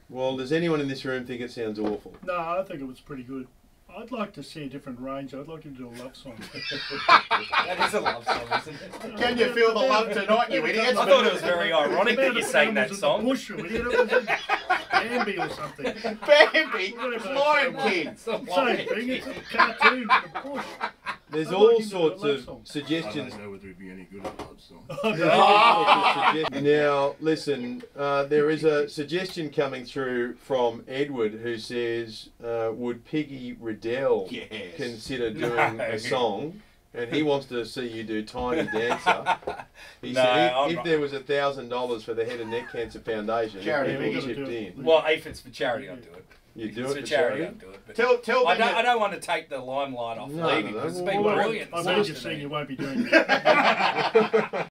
Well, does anyone in this room think it sounds awful? No, I think it was pretty good. I'd like to see a different range. I'd like him to do a love song. That is a love song, isn't it? Can you feel the love tonight, you idiots? I thought it was very ironic that you sang that song. Bush, you idiot. It was Bambi or something. Bambi! Lion King! Same thing. It's a cartoon in the bush. There's I'd all like him to do a sorts love of song. suggestions. I don't know whether it'd be any good at love song. Now, listen, there is a suggestion coming through from Edward who says, would Piggy Riddell consider doing a song? And he wants to see you do Tiny Dancer. He said if there was $1,000 for the Head and Neck Cancer Foundation, people chipped in. Well, if it's for charity, I'd do it. You do If it it's for for charity, charity? I'd do it. But Tell I don't want to take the limelight off Levy because it's been brilliant. I bet you're saying you won't be doing that.